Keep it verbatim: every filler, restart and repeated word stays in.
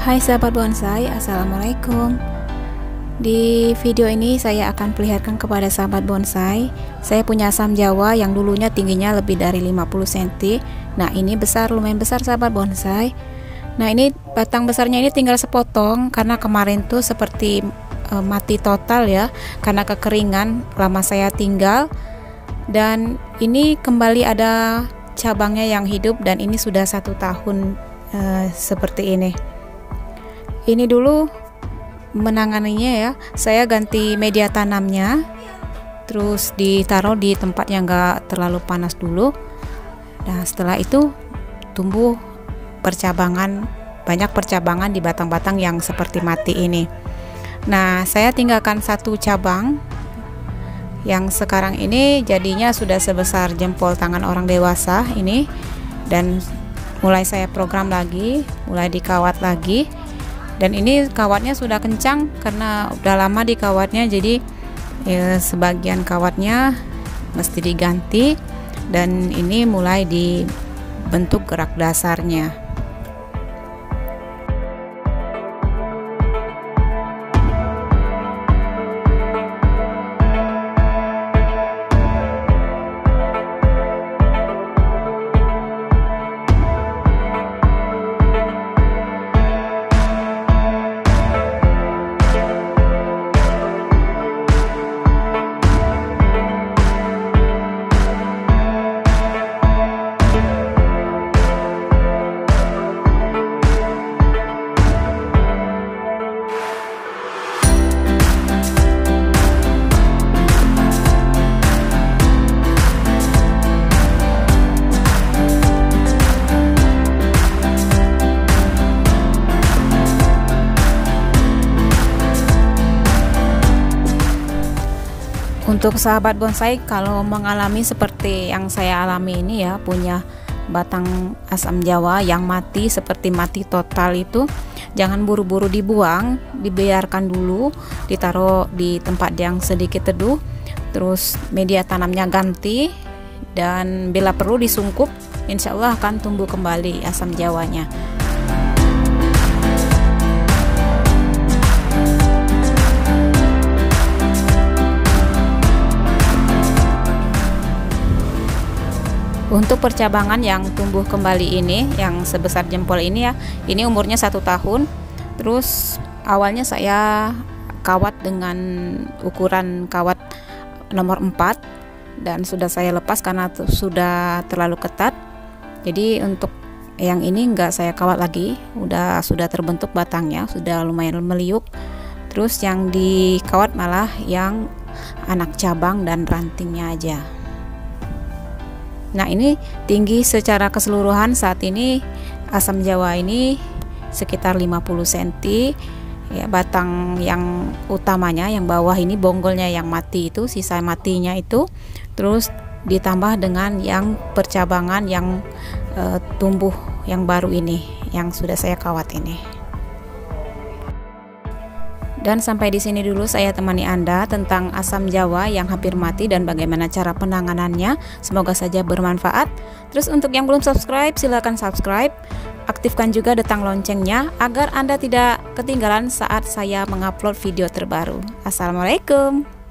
Hai sahabat bonsai, assalamualaikum. Di video ini saya akan perlihatkan kepada sahabat bonsai, saya punya asam jawa yang dulunya tingginya lebih dari lima puluh sentimeter. Nah ini besar, lumayan besar sahabat bonsai. Nah ini batang besarnya ini tinggal sepotong karena kemarin tuh seperti e, mati total ya, karena kekeringan lama saya tinggal. Dan ini kembali ada cabangnya yang hidup, dan ini sudah satu tahun e, seperti ini. Ini dulu menanganinya ya, saya ganti media tanamnya, terus ditaruh di tempat yang enggak terlalu panas dulu. Nah setelah itu tumbuh percabangan, banyak percabangan di batang-batang yang seperti mati ini. Nah saya tinggalkan satu cabang yang sekarang ini jadinya sudah sebesar jempol tangan orang dewasa ini, dan mulai saya program lagi, mulai dikawat lagi. Dan ini kawatnya sudah kencang karena udah lama dikawatnya, jadi ya, sebagian kawatnya mesti diganti, dan ini mulai dibentuk gerak dasarnya. Untuk sahabat bonsai, kalau mengalami seperti yang saya alami ini ya, punya batang asam jawa yang mati seperti mati total itu, jangan buru-buru dibuang, dibiarkan dulu, ditaruh di tempat yang sedikit teduh, terus media tanamnya ganti, dan bila perlu disungkup, insya Allah akan tumbuh kembali asam jawanya. Untuk percabangan yang tumbuh kembali ini, yang sebesar jempol ini ya, ini umurnya satu tahun. Terus awalnya saya kawat dengan ukuran kawat nomor empat, dan sudah saya lepas karena sudah terlalu ketat. Jadi untuk yang ini enggak saya kawat lagi, udah sudah terbentuk batangnya, sudah lumayan meliuk. Terus yang dikawat malah yang anak cabang dan rantingnya aja. Nah ini tinggi secara keseluruhan saat ini asam jawa ini sekitar lima puluh sentimeter ya. Batang yang utamanya yang bawah ini, bonggolnya yang mati itu, sisa matinya itu, terus ditambah dengan yang percabangan yang e, tumbuh yang baru ini, yang sudah saya kawat ini. Dan sampai di sini dulu saya temani Anda tentang asam jawa yang hampir mati dan bagaimana cara penanganannya. Semoga saja bermanfaat. Terus untuk yang belum subscribe, silahkan subscribe. Aktifkan juga detang loncengnya agar Anda tidak ketinggalan saat saya mengupload video terbaru. Assalamualaikum.